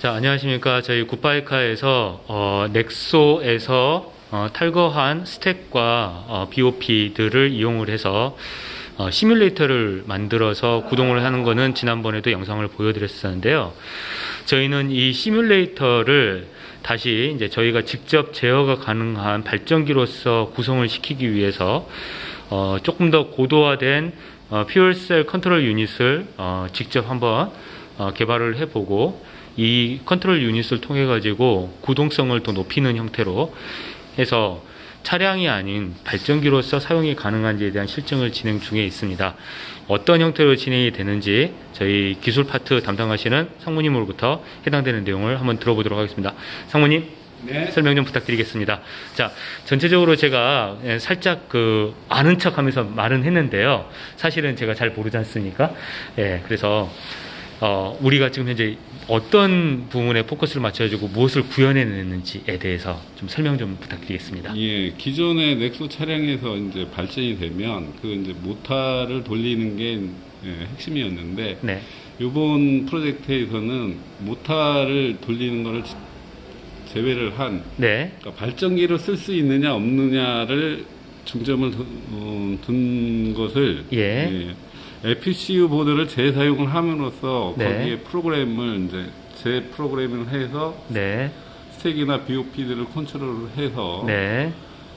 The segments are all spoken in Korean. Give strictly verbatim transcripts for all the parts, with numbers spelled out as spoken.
자, 안녕하십니까. 저희 굿바이카에서 어, 넥소에서 어, 탈거한 스택과 어, 비오피들을 이용을 해서 어, 시뮬레이터를 만들어서 구동을 하는 거는 지난번에도 영상을 보여드렸었는데요. 저희는 이 시뮬레이터를 다시 이제 저희가 직접 제어가 가능한 발전기로서 구성을 시키기 위해서 어, 조금 더 고도화된 어, 퓨얼셀 컨트롤 유닛을 어, 직접 한번 어, 개발을 해보고 이 컨트롤 유닛을 통해 가지고 구동성을 더 높이는 형태로 해서 차량이 아닌 발전기로서 사용이 가능한지에 대한 실증을 진행 중에 있습니다. 어떤 형태로 진행이 되는지 저희 기술 파트 담당하시는 상무님으로부터 해당되는 내용을 한번 들어보도록 하겠습니다. 상무님, 네. 설명 좀 부탁드리겠습니다. 자, 전체적으로 제가 살짝 그 아는 척 하면서 말은 했는데요. 사실은 제가 잘 모르지 않습니까? 예, 그래서 어, 우리가 지금 현재 어떤 부분에 포커스를 맞춰주고 무엇을 구현해냈는지에 대해서 좀 설명 좀 부탁드리겠습니다. 예, 기존의 넥소 차량에서 이제 발전이 되면 그 이제 모터를 돌리는 게 예, 핵심이었는데, 네. 이번 프로젝트에서는 모터를 돌리는 것을 제외를 한, 네. 그러니까 발전기로 쓸 수 있느냐 없느냐를 중점을 어, 둔 것을 예. 예, 에프씨유 보드를 재사용을 함으로써 네. 거기에 프로그램을 이제 재프로그래밍을 해서 네. 스택이나 비오피들을 컨트롤을 해서 네.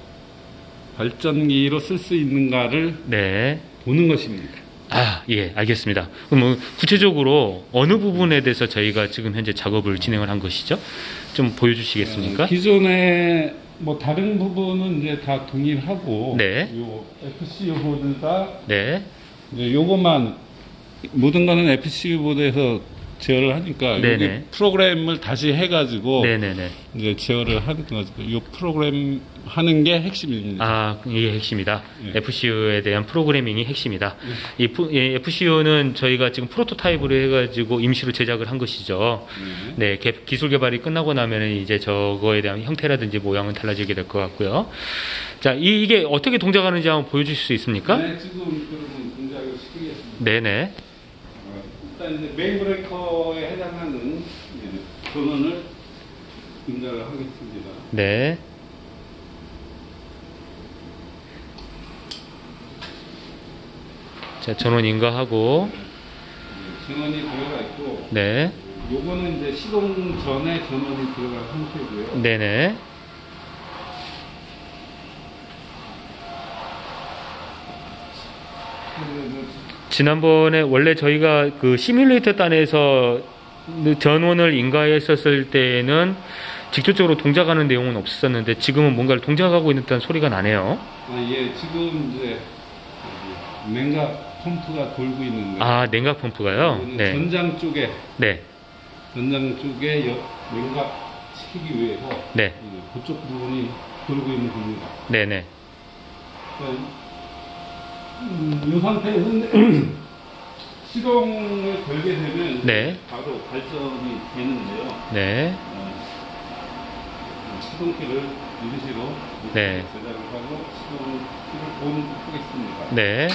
발전기로 쓸 수 있는가를 네. 보는 것입니다. 아, 예, 알겠습니다. 그럼 뭐 구체적으로 어느 부분에 대해서 저희가 지금 현재 작업을 진행을 한 것이죠? 좀 보여주시겠습니까? 어, 기존에 뭐 다른 부분은 이제 다 동일하고, 네. 요 에프씨유 보드가 네. 이제 요것만 모든 거는 에프씨유 보드에서 제어를 하니까 네네. 여기 프로그램을 다시 해가지고 네네네. 이제 제어를 하는 거죠. 이 프로그램 하는 게 핵심입니다. 아, 이게 핵심이다. 예. 에프씨유에 대한 프로그래밍이 핵심이다. 예. 이 예, 에프씨유는 저희가 지금 프로토타입으로 해가지고 임시로 제작을 한 것이죠. 네. 네, 개, 기술 개발이 끝나고 나면은 이제 저거에 대한 형태라든지 모양은 달라지게 될 것 같고요. 자, 이, 이게 어떻게 동작하는지 한번 보여주실 수 있습니까? 네, 지금 그러면 동작을 시키겠습니다. 네네. 일단 이제 메인 브레이커에 해당하는 전원을 분자를 하겠습니다. 네. 자, 전원 인가하고. 전원이 들어가 있고, 네. 요거는 이제 시동 전에 전원이 들어간 상태고요. 네네. 지난번에 원래 저희가 그 시뮬레이터 단에서 전원을 인가했었을 때는 직접적으로 동작하는 내용은 없었는데 지금은 뭔가를 동작하고 있는 소리가 나네요. 아, 예, 지금 이제 냉각 펌프가 돌고 있는 거예요. 아, 냉각 펌프가요? 네. 전장 쪽에, 네. 전장 쪽에 냉각 시키기 위해서 네. 그쪽 부분이 돌고 있는 겁니다. 네네. 그러니까 음, 이 상태에서는 시동을 걸게 되면 네. 바로 발전이 되는데요. 네. 어, 시동키를 임시로 네. 제작을 하고 시동키를 보내겠습니다. 네.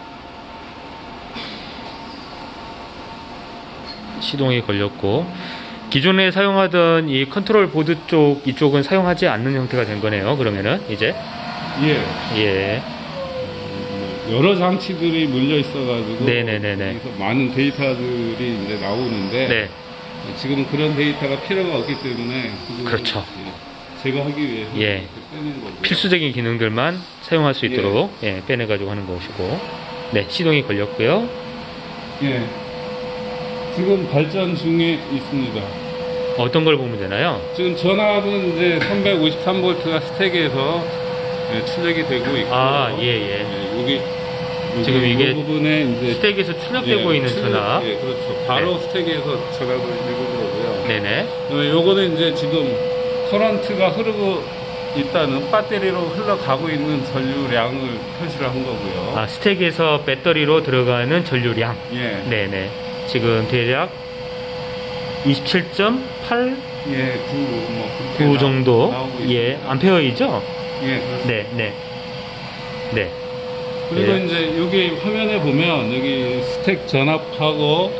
시동이 걸렸고 기존에 사용하던 이 컨트롤 보드 쪽 이쪽은 사용하지 않는 형태가 된 거네요. 그러면은 이제 예. 예. 여러 장치들이 물려 있어가지고 네네네네. 그래서 많은 데이터들이 이제 나오는데 네. 지금은 그런 데이터가 필요가 없기 때문에 그렇죠. 제거하기 위해서 예. 빼는 거고 필수적인 기능들만 사용할 수 있도록 예. 예, 빼내가지고 하는 것이고 네, 시동이 걸렸고요. 예. 지금 발전 중에 있습니다. 어떤 걸 보면 되나요? 지금 전압은 이제 삼백오십삼 볼트가 스택에서 예, 출력이 되고 있고 아, 예, 예. 예, 여기 지금 이게 부분에 이제 스택에서 출력되고 예, 있는 출력, 전압. 예, 그렇죠. 바로 네. 스택에서 전압을 읽어보고요. 네네. 요거는 이제 지금 커런트가 흐르고 있다는 배터리로 흘러가고 있는 전류량을 표시를 한 거고요. 아, 스택에서 배터리로 들어가는 전류량. 예. 네네. 지금 대략 이십칠 점 팔 예, 구, 뭐, 구 정도. 예. 예, 암페어이죠? 예, 그렇습니다. 네, 네. 네. 그리고 네. 이제 여기 화면에 보면 여기 스택 전압하고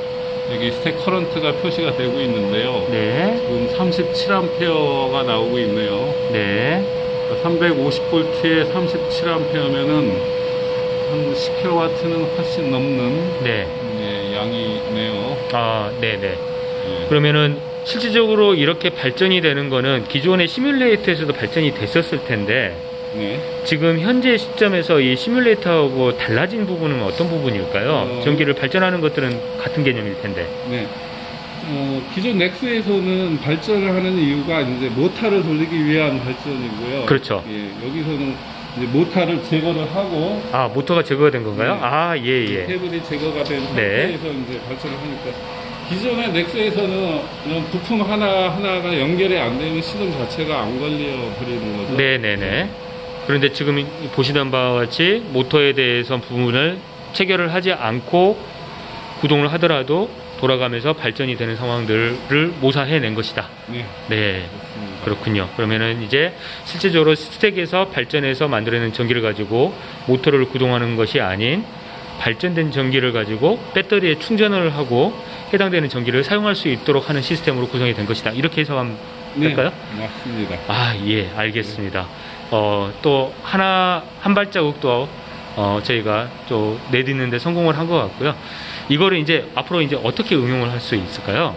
여기 스택 커런트가 표시가 되고 있는데요. 네. 지금 삼십칠 암페어가 나오고 있네요. 네. 삼백오십 볼트에 삼십칠 암페어면은 한 십 킬로와트는 훨씬 넘는 네. 네, 양이네요. 아, 네네. 네. 그러면은 실질적으로 이렇게 발전이 되는 거는 기존의 시뮬레이터에서도 발전이 됐었을 텐데 네. 지금 현재 시점에서 이 시뮬레이터하고 달라진 부분은 어떤 부분일까요? 어... 전기를 발전하는 것들은 같은 개념일 텐데. 네. 어, 기존 넥스에서는 발전을 하는 이유가 이제 모터를 돌리기 위한 발전이고요. 그렇죠. 예, 여기서는 이제 모터를 제거를 하고 아, 모터가 제거가 된 건가요? 네. 아, 예, 예. 케이블이 제거가 된 네. 상태에서 이제 발전을 하니까 기존의 넥스에서는 그냥 부품 하나 하나가 연결이 안 되면 시동 자체가 안 걸려 버리는 거죠. 네네네. 그런데 지금 보시던 바와 같이 모터에 대해서 부분을 체결을 하지 않고 구동을 하더라도 돌아가면서 발전이 되는 상황들을 모사해낸 것이다. 네. 네. 그렇습니다. 그렇군요. 그러면은 이제 실제적으로 스택에서 발전해서 만들어낸 전기를 가지고 모터를 구동하는 것이 아닌 발전된 전기를 가지고 배터리에 충전을 하고 해당되는 전기를 사용할 수 있도록 하는 시스템으로 구성이 된 것이다. 이렇게 해석하면 될까요? 네, 맞습니다. 아, 예, 알겠습니다. 어, 또 하나 한 발자국 또 어, 저희가 또 내딛는데 성공을 한 것 같고요. 이거를 이제 앞으로 이제 어떻게 응용을 할 수 있을까요?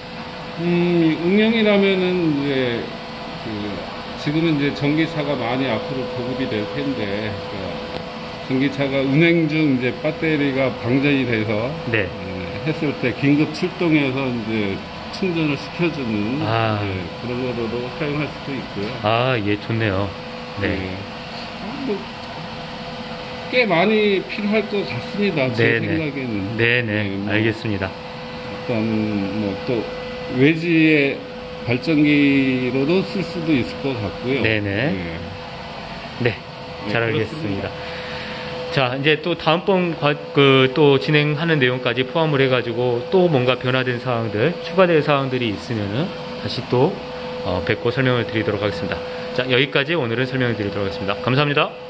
음, 응용이라면은 이제 그 지금은 이제 전기차가 많이 앞으로 보급이 될 텐데 그 전기차가 운행 중 이제 배터리가 방전이 돼서 네. 예, 했을 때 긴급 출동해서 이제 충전을 시켜주는 아. 예, 그런 거로도 사용할 수도 있고요. 아, 예, 좋네요. 네. 예. 아, 뭐, 꽤 많이 필요할 것 같습니다. 제 네네. 생각에는. 네네. 예, 뭐 알겠습니다. 어떤 뭐 또 외지의 발전기로도 쓸 수도 있을 것 같고요. 네네. 예. 네. 잘 네, 알겠습니다. 자, 이제 또 다음번 그 또 진행하는 내용까지 포함을 해가지고 또 뭔가 변화된 사항들, 추가될 사항들이 있으면은 다시 또 어, 뵙고 설명을 드리도록 하겠습니다. 자, 여기까지 오늘은 설명을 드리도록 하겠습니다. 감사합니다.